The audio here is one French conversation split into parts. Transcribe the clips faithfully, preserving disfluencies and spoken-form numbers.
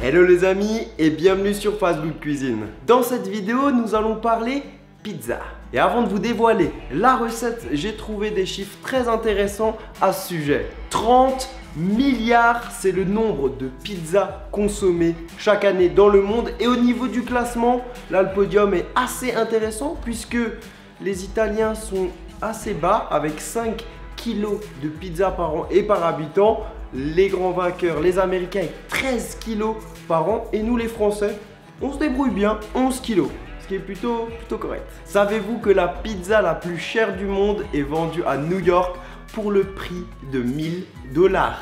Hello les amis et bienvenue sur Fast Good Cuisine. Dans cette vidéo, nous allons parler pizza. Et avant de vous dévoiler la recette, j'ai trouvé des chiffres très intéressants à ce sujet. trente milliards, c'est le nombre de pizzas consommées chaque année dans le monde. Et au niveau du classement, là le podium est assez intéressant puisque les Italiens sont assez bas avec cinq kilos de pizza par an et par habitant. Les grands vainqueurs, les Américains avec treize kilos par an. Et nous les Français, on se débrouille bien, onze kilos. Ce qui est plutôt, plutôt correct. Savez-vous que la pizza la plus chère du monde est vendue à New York pour le prix de mille dollars?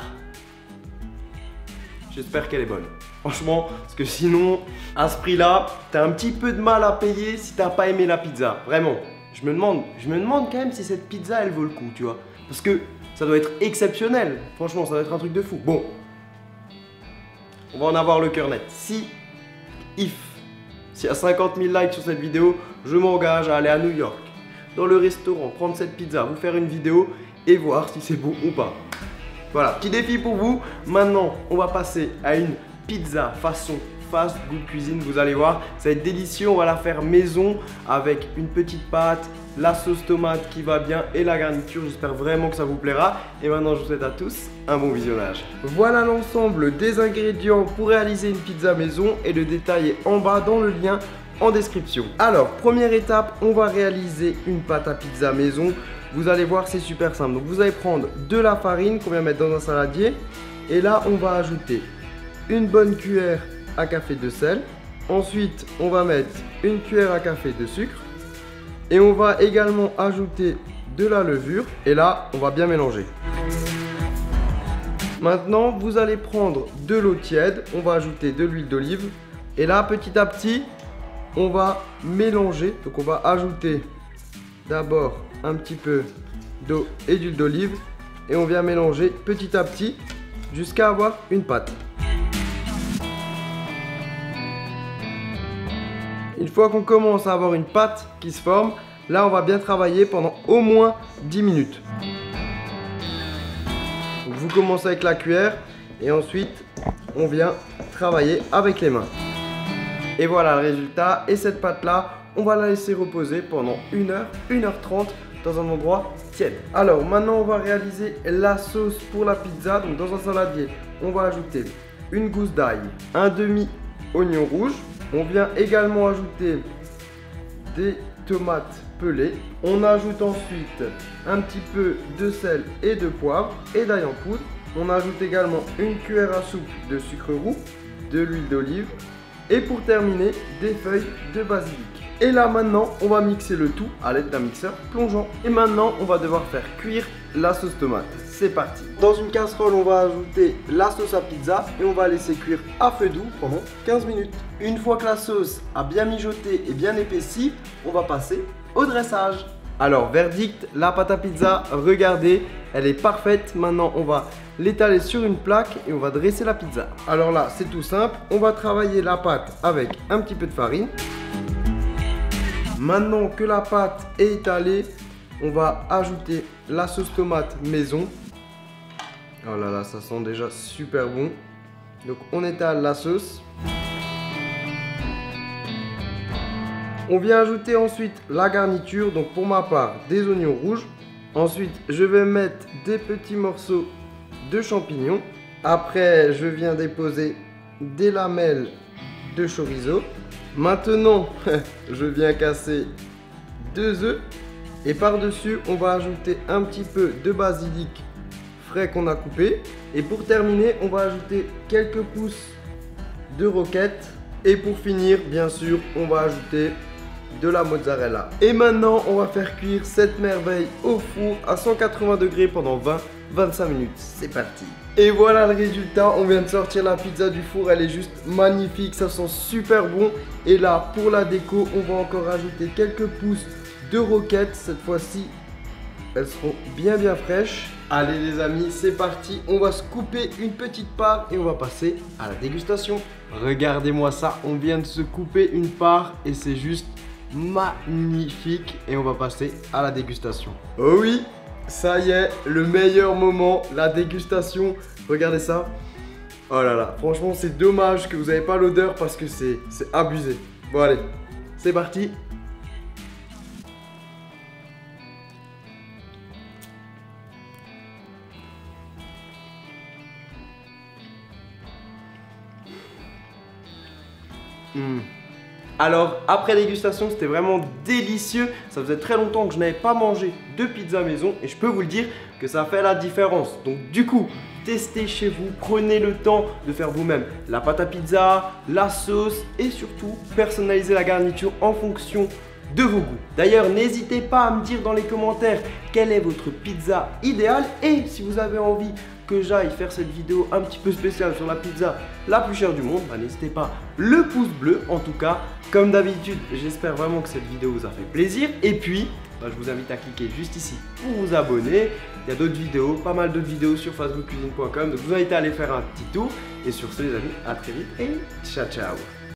J'espère qu'elle est bonne. Franchement, parce que sinon, à ce prix-là, t'as un petit peu de mal à payer si t'as pas aimé la pizza. Vraiment. Je me demande, je me demande quand même si cette pizza, elle vaut le coup, tu vois. Parce que ça doit être exceptionnel. Franchement, ça doit être un truc de fou. Bon. On va en avoir le cœur net. Si, if, s'il y a cinquante mille likes sur cette vidéo, je m'engage à aller à New York, dans le restaurant, prendre cette pizza, vous faire une vidéo et voir si c'est bon ou pas. Voilà, petit défi pour vous. Maintenant, on va passer à une pizza façon Fast Good Cuisine. Vous allez voir, ça va être délicieux. On va la faire maison avec une petite pâte, la sauce tomate qui va bien et la garniture. J'espère vraiment que ça vous plaira. Et maintenant, je vous souhaite à tous un bon visionnage. Voilà l'ensemble des ingrédients pour réaliser une pizza maison et le détail est en bas dans le lien en description. Alors, première étape, on va réaliser une pâte à pizza maison. Vous allez voir, c'est super simple. Donc, vous allez prendre de la farine qu'on vient mettre dans un saladier. Et là, on va ajouter une bonne cuillère à café de sel. Ensuite, on va mettre une cuillère à café de sucre. Et on va également ajouter de la levure. Et là, on va bien mélanger. Maintenant, vous allez prendre de l'eau tiède. On va ajouter de l'huile d'olive. Et là, petit à petit, on va mélanger. Donc, on va ajouter d'abord un petit peu d'eau et d'huile d'olive. Et on vient mélanger petit à petit jusqu'à avoir une pâte. Une fois qu'on commence à avoir une pâte qui se forme, là on va bien travailler pendant au moins dix minutes. Donc vous commencez avec la cuillère et ensuite on vient travailler avec les mains. Et voilà le résultat. Et cette pâte là, on va la laisser reposer pendant une heure, une heure trente dans un endroit tiède. Alors maintenant on va réaliser la sauce pour la pizza. Donc dans un saladier, on va ajouter une gousse d'ail, un demi oignon rouge. On vient également ajouter des tomates pelées. On ajoute ensuite un petit peu de sel et de poivre et d'ail en poudre. On ajoute également une cuillère à soupe de sucre roux, de l'huile d'olive et pour terminer, des feuilles de basilic. Et là maintenant, on va mixer le tout à l'aide d'un mixeur plongeant. Et maintenant, on va devoir faire cuire la sauce tomate. C'est parti. Dans une casserole, on va ajouter la sauce à pizza et on va laisser cuire à feu doux pendant quinze minutes. Une fois que la sauce a bien mijoté et bien épaissi, on va passer au dressage. Alors, verdict, la pâte à pizza, regardez, elle est parfaite. Maintenant, on va l'étaler sur une plaque et on va dresser la pizza. Alors là, c'est tout simple. On va travailler la pâte avec un petit peu de farine. Maintenant que la pâte est étalée, on va ajouter la sauce tomate maison. Oh là là, ça sent déjà super bon. Donc on étale la sauce. On vient ajouter ensuite la garniture. Donc pour ma part, des oignons rouges. Ensuite, je vais mettre des petits morceaux de champignons. Après, je viens déposer des lamelles de chorizo. Maintenant, je viens casser deux œufs et par-dessus, on va ajouter un petit peu de basilic frais qu'on a coupé. Et pour terminer, on va ajouter quelques pousses de roquette. Et pour finir, bien sûr, on va ajouter de la mozzarella. Et maintenant, on va faire cuire cette merveille au four à cent quatre-vingts degrés pendant vingt à vingt-cinq minutes. C'est parti. Et voilà le résultat, on vient de sortir la pizza du four, elle est juste magnifique, ça sent super bon. Et là, pour la déco, on va encore ajouter quelques pousses de roquette. Cette fois-ci, elles seront bien bien fraîches. Allez les amis, c'est parti, on va se couper une petite part et on va passer à la dégustation. Regardez-moi ça, on vient de se couper une part et c'est juste magnifique. Et on va passer à la dégustation. Oh oui! Ça y est, le meilleur moment, la dégustation. Regardez ça. Oh là là, franchement c'est dommage que vous n'avez pas l'odeur parce que c'est abusé. Bon allez, c'est parti. Mmh. Alors, après dégustation, c'était vraiment délicieux. Ça faisait très longtemps que je n'avais pas mangé de pizza maison et je peux vous le dire que ça fait la différence. Donc du coup, testez chez vous, prenez le temps de faire vous-même la pâte à pizza, la sauce et surtout personnalisez la garniture en fonction de vos goûts. D'ailleurs, n'hésitez pas à me dire dans les commentaires quelle est votre pizza idéale et si vous avez envie que j'aille faire cette vidéo un petit peu spéciale sur la pizza la plus chère du monde, bah, n'hésitez pas le pouce bleu. En tout cas, comme d'habitude, j'espère vraiment que cette vidéo vous a fait plaisir. Et puis, bah, je vous invite à cliquer juste ici pour vous abonner. Il y a d'autres vidéos, pas mal d'autres vidéos sur fastgoodcuisine point com. Donc, je vous invite à aller faire un petit tour. Et sur ce, les amis, à très vite et ciao, ciao.